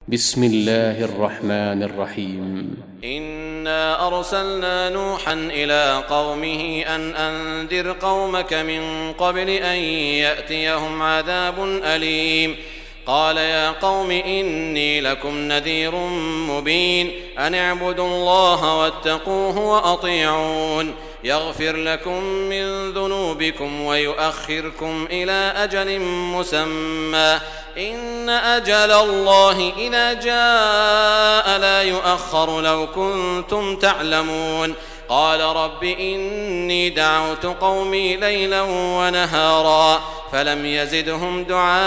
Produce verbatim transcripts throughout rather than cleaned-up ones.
بسم الله الرحمن الرحيم. إنا أرسلنا نوحا إلى قومه أن أنذر قومك من قبل أن يأتيهم عذاب أليم. قال يا قوم إني لكم نذير مبين أن اعبدوا الله واتقوه وأطيعون يغفر لكم من ذنوبكم ويؤخركم إلى أجل مسمى إن أجل الله إذا جاء لا يؤخر لو كنتم تعلمون. قال رب إني دعوت قومي ليلا ونهارا فلم يزدهم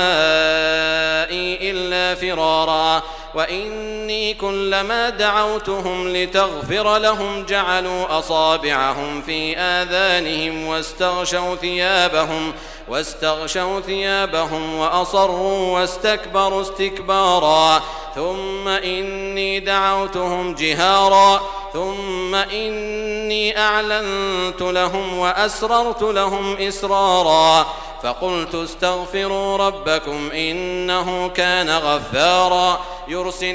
دعائي إلا فرارا وإني كلما دعوتهم لتغفر لهم جعلوا أصابعهم في آذانهم واستغشوا ثيابهم واستغشوا ثيابهم وأصروا واستكبروا استكبارا ثم إني دعوتهم جهارا ثم إني أعلنت لهم وأسررت لهم إسرارا فقلت استغفروا ربكم إنه كان غفارا يرسل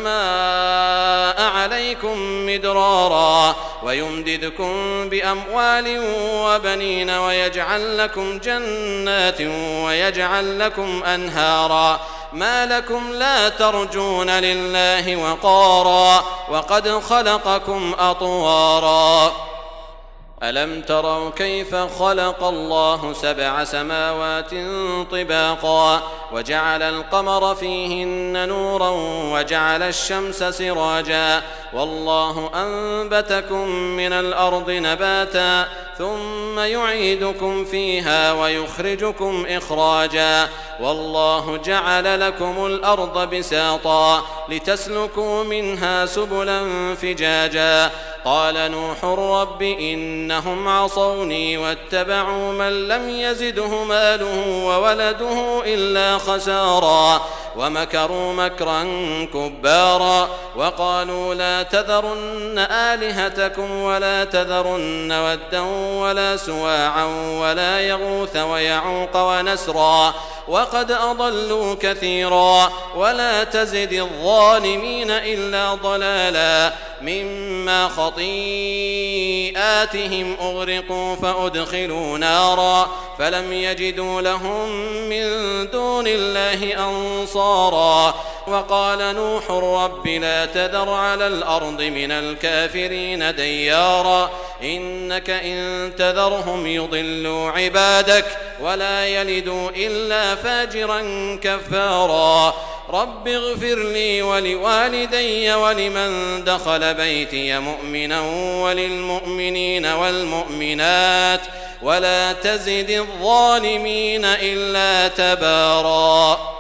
السماء عليكم مدرارا ويمددكم بأموال وبنين ويجعل لكم جنات ويجعل لكم أنهارا ما لكم لا ترجون لله وقارا وقد خلقكم أطوارا. ألم تروا كيف خلق الله سبع سماوات طباقا وجعل القمر فيهن نورا وجعل الشمس سراجا والله أنبتكم من الأرض نباتا ثم يعيدكم فيها ويخرجكم إخراجا والله جعل لكم الأرض بساطا لتسلكوا منها سبلا فجاجا. قال نوح رب إنهم عصوني واتبعوا من لم يزده ماله وولده إلا خسارا ومكروا مكرا كبارا وقالوا لا تذرن آلهتكم ولا تذرن ودا ولا سواعا ولا يغوث ويعوق ونسرا وقد أضلوا كثيرا ولا تزد الظالمين إلا ضلالا مما خطيئاتهم أغرقوا فأدخلوا نارا فلم يجدوا لهم من دون الله أنصارا. وقال نوح رب لا تذر على الأرض من الكافرين ديارا إنك إن تذرهم يضلوا عبادك ولا يلدوا إلا فاجرا كفارا. رب اغفر لي ولوالدي ولمن دخل بيتي مؤمنا وللمؤمنين والمؤمنات ولا تزد الظالمين إلا تبارا.